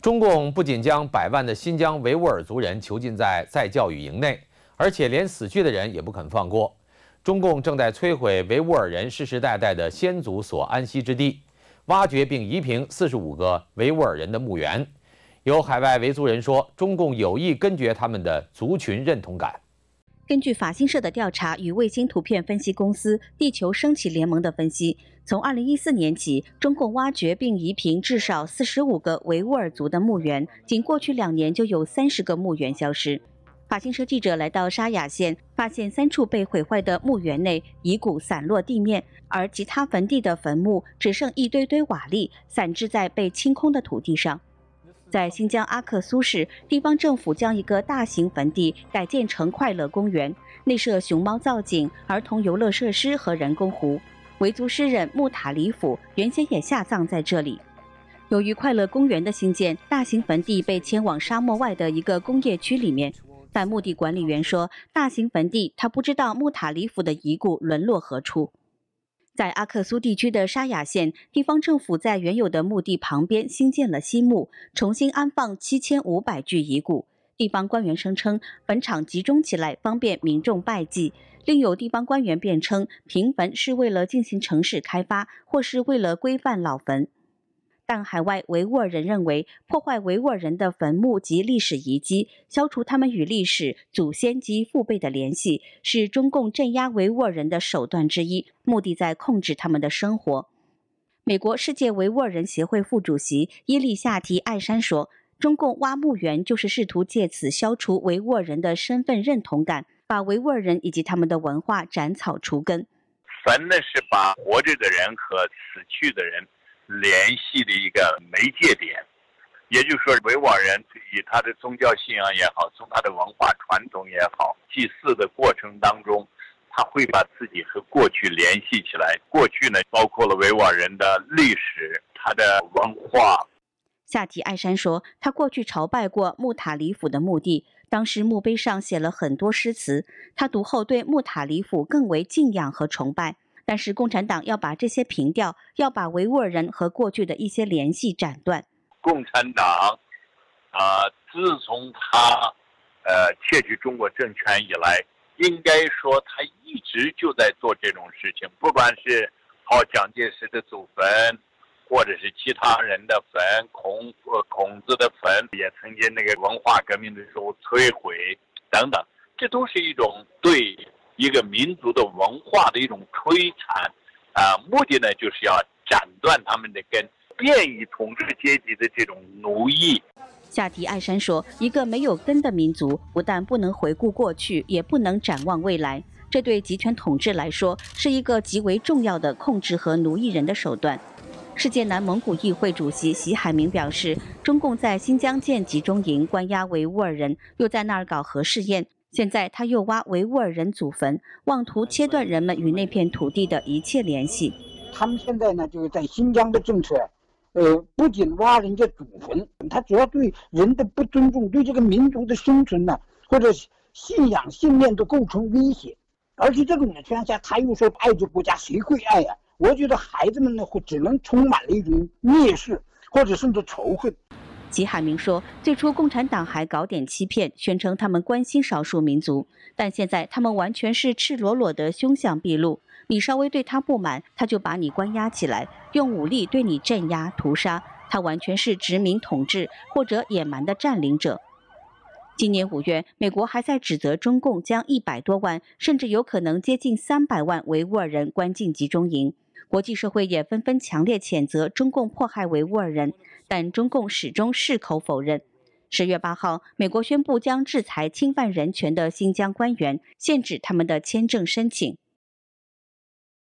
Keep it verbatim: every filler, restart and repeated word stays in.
中共不仅将百万的新疆维吾尔族人囚禁在再教育营内，而且连死去的人也不肯放过。中共正在摧毁维吾尔人世世代代的先祖所安息之地，挖掘并夷平四十五个维吾尔人的墓园。有海外维族人说，中共有意根绝他们的族群认同感。 根据法新社的调查与卫星图片分析公司地球升起联盟的分析，从二零一四年起，中共挖掘并夷平至少四十五个维吾尔族的墓园，仅过去两年就有三十个墓园消失。法新社记者来到沙雅县，发现三处被毁坏的墓园内遗骨散落地面，而其他坟地的坟墓只剩一堆堆瓦砾散置在被清空的土地上。 在新疆阿克苏市，地方政府将一个大型坟地改建成快乐公园，内设熊猫造景、儿童游乐设施和人工湖。维族诗人穆塔里甫原先也下葬在这里。由于快乐公园的兴建，大型坟地被迁往沙漠外的一个工业区里面。但墓地管理员说，大型坟地他不知道穆塔里甫的遗骨沦落何处。 在阿克苏地区的沙雅县，地方政府在原有的墓地旁边新建了新墓，重新安放七千五百具遗骨。地方官员声称，坟场集中起来方便民众拜祭。另有地方官员辩称，平坟是为了进行城市开发，或是为了规范老坟。 但海外维吾尔人认为，破坏维吾尔人的坟墓及历史遗迹，消除他们与历史、祖先及父辈的联系，是中共镇压维吾尔人的手段之一，目的在控制他们的生活。美国世界维吾尔人协会副主席伊利夏提艾珊说：“中共挖墓园就是试图借此消除维吾尔人的身份认同感，把维吾尔人以及他们的文化斩草除根。 坟呢，是把活着的人和死去的人 联系的一个媒介点，也就是说，维吾尔人以他的宗教信仰也好，从他的文化传统也好，祭祀的过程当中，他会把自己和过去联系起来。过去呢，包括了维吾尔人的历史、他的文化。 夏提艾珊说，他过去朝拜过穆塔里甫的墓地，当时墓碑上写了很多诗词，他读后对穆塔里甫更为敬仰和崇拜。 但是共产党要把这些平掉，要把维吾尔人和过去的一些联系斩断。 共产党啊、呃，自从他呃窃取中国政权以来，应该说他一直就在做这种事情，不管是好蒋介石的祖坟，或者是其他人的坟，孔呃孔子的坟，也曾经那个文化革命的时候摧毁等等，这都是一种对 一个民族的文化的一种摧残，啊、呃，目的呢就是要斩断他们的根，变异统治阶级的这种奴役。 夏提艾珊说，一个没有根的民族，不但不能回顾过去，也不能展望未来。这对集权统治来说，是一个极为重要的控制和奴役人的手段。世界南蒙古议会主席席海明表示，中共在新疆建集中营，关押维吾尔人，又在那儿搞核试验。 现在他又挖维吾尔人祖坟，妄图切断人们与那片土地的一切联系。 他们现在呢，就是在新疆的政策，呃，不仅挖人家祖坟，他主要对人的不尊重，对这个民族的生存呢，或者信仰信念都构成威胁。而且这种情况下，他又说爱这国家，谁会爱呀、啊？我觉得孩子们呢，会只能充满了一种蔑视，或者甚至仇恨。 吉海明说，最初共产党还搞点欺骗，宣称他们关心少数民族，但现在他们完全是赤裸裸的凶相毕露。你稍微对他不满，他就把你关押起来，用武力对你镇压、屠杀。他完全是殖民统治或者野蛮的占领者。今年五月，美国还在指责中共将一百多万，甚至有可能接近三百万维吾尔人关进集中营。国际社会也纷纷强烈谴责中共迫害维吾尔人。 但中共始终矢口否认。十月八号，美国宣布将制裁侵犯人权的新疆官员，限制他们的签证申请。